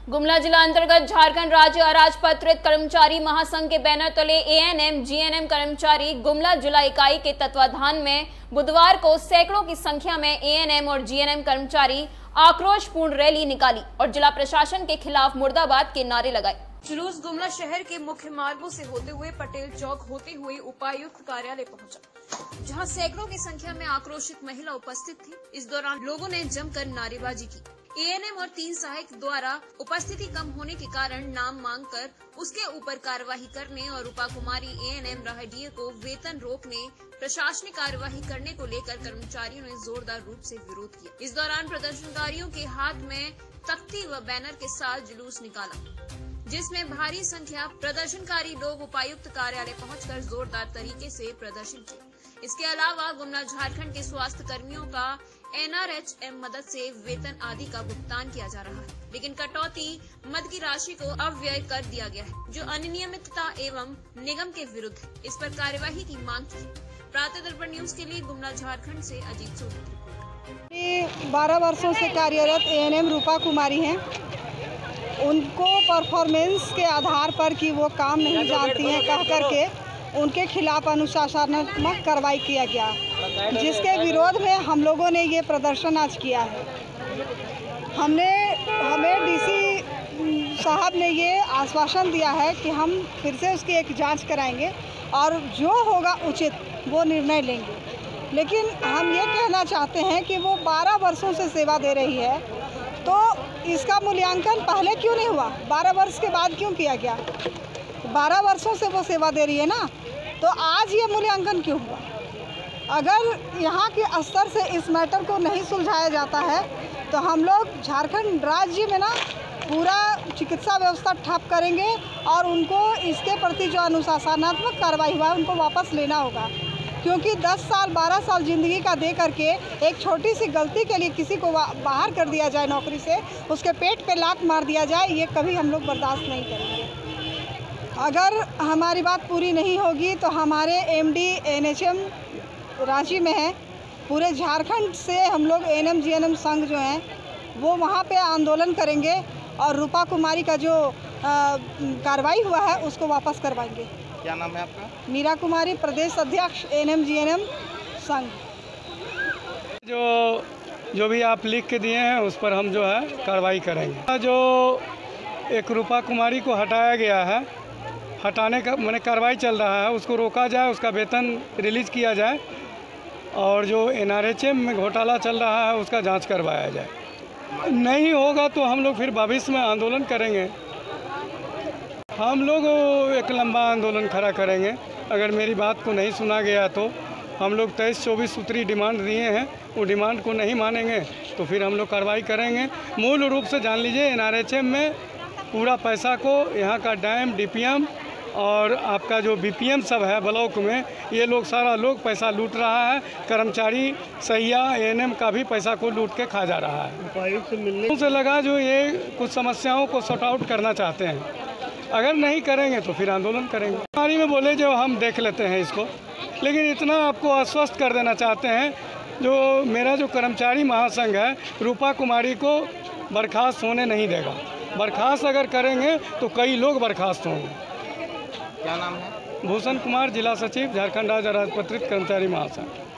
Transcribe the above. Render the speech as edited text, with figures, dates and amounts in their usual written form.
गुमला जिला अंतर्गत झारखंड राज्य अराजपत्रित कर्मचारी महासंघ के बैनर तले एएनएम जीएनएम कर्मचारी गुमला जिला इकाई के तत्वाधान में बुधवार को सैकड़ों की संख्या में एएनएम और जीएनएम कर्मचारी आक्रोशपूर्ण रैली निकाली और जिला प्रशासन के खिलाफ मुर्दाबाद के नारे लगाए। जुलूस गुमला शहर के मुख्य मार्गों से होते हुए पटेल चौक होते हुए उपायुक्त कार्यालय पहुंचा, जहां सैकड़ों की संख्या में आक्रोशित महिला उपस्थित थी। इस दौरान लोगों ने जमकर नारेबाजी की। एएनएम और 3 सहायक द्वारा उपस्थिति कम होने के कारण नाम मांगकर उसके ऊपर कार्यवाही करने और रूपा कुमारी एएनएम राहडीह को वेतन रोकने, प्रशासनिक कार्यवाही करने को लेकर कर्मचारियों ने जोरदार रूप से विरोध किया। इस दौरान प्रदर्शनकारियों के हाथ में तख्ती व बैनर के साथ जुलूस निकाला, जिसमें भारी संख्या प्रदर्शनकारी लोग उपायुक्त कार्यालय पहुंचकर जोरदार तरीके से प्रदर्शन किया। इसके अलावा गुमला झारखंड के स्वास्थ्य कर्मियों का एनआरएचएम मदद से वेतन आदि का भुगतान किया जा रहा है, लेकिन कटौती मद की राशि को अव्यय कर दिया गया है, जो अनियमितता एवं निगम के विरुद्ध है। इस पर कार्यवाही की मांग की। प्रातः दर्पण न्यूज के लिए गुमला झारखंड से अजीत सोनी। 12 वर्षों से कार्यरत एएनएम रूपा कुमारी हैं। उनको परफॉर्मेंस के आधार पर कि वो काम नहीं जानती हैं कह करके उनके खिलाफ अनुशासनात्मक कार्रवाई किया गया, जिसके विरोध में हम लोगों ने ये प्रदर्शन आज किया है। हमें डीसी साहब ने ये आश्वासन दिया है कि हम फिर से उसकी एक जांच कराएंगे और जो होगा उचित वो निर्णय लेंगे। लेकिन हम ये कहना चाहते हैं कि वो 12 वर्षों से सेवा दे रही है, तो इसका मूल्यांकन पहले क्यों नहीं हुआ? 12 वर्ष के बाद क्यों किया गया? 12 वर्षों से वो सेवा दे रही है ना, तो आज ये मूल्यांकन क्यों हुआ? अगर यहाँ के स्तर से इस मैटर को नहीं सुलझाया जाता है तो हम लोग झारखंड राज्य में ना पूरा चिकित्सा व्यवस्था ठप करेंगे और उनको इसके प्रति जो अनुशासनात्मक कार्रवाई हुआ है उनको वापस लेना होगा, क्योंकि 10 साल 12 साल ज़िंदगी का दे करके एक छोटी सी गलती के लिए किसी को बाहर कर दिया जाए नौकरी से, उसके पेट पे लात मार दिया जाए, ये कभी हम लोग बर्दाश्त नहीं करेंगे। अगर हमारी बात पूरी नहीं होगी तो हमारे एमडी एनएचएम रांची में है, पूरे झारखंड से हम लोग एएनएम जीएनएम संघ जो हैं वो वहाँ पे आंदोलन करेंगे और रूपा कुमारी का जो कार्रवाई हुआ है उसको वापस करवाएंगे। क्या नाम है आपका? मीरा कुमारी, प्रदेश अध्यक्ष एएनएम जीएनएम संघ। जो भी आप लिख के दिए हैं उस पर हम जो है कार्रवाई करेंगे। जो एक रूपा कुमारी को हटाया गया है, हटाने का मैंने कार्रवाई चल रहा है, उसको रोका जाए, उसका वेतन रिलीज़ किया जाए और जो एनआरएचएम में घोटाला चल रहा है उसका जांच करवाया जाए। नहीं होगा तो हम लोग फिर भविष्य में आंदोलन करेंगे। हम लोग एक लंबा आंदोलन खड़ा करेंगे। अगर मेरी बात को नहीं सुना गया तो हम लोग 23-24 सूत्री डिमांड दिए हैं, वो डिमांड को नहीं मानेंगे तो फिर हम लोग कार्रवाई करेंगे। मूल रूप से जान लीजिए, एनआरएचएम में पूरा पैसा को यहाँ का डैम, डीपीएम और आपका जो बीपीएम सब है ब्लॉक में, ये लोग सारा लोग पैसा लूट रहा है। कर्मचारी सहिया एएनएम का भी पैसा को लूट के खा जा रहा है। उपायुक्त से मिलने से लगा जो ये कुछ समस्याओं को सॉर्ट आउट करना चाहते हैं। अगर नहीं करेंगे तो फिर आंदोलन करेंगे। हमारी में बोले जो हम देख लेते हैं इसको, लेकिन इतना आपको आश्वस्त कर देना चाहते हैं, जो मेरा जो कर्मचारी महासंघ है रूपा कुमारी को बर्खास्त होने नहीं देगा। बर्खास्त अगर करेंगे तो कई लोग बर्खास्त होंगे। क्या नाम है? भूषण कुमार, जिला सचिव, झारखंड राज्य अराजपत्रित कर्मचारी महासंघ।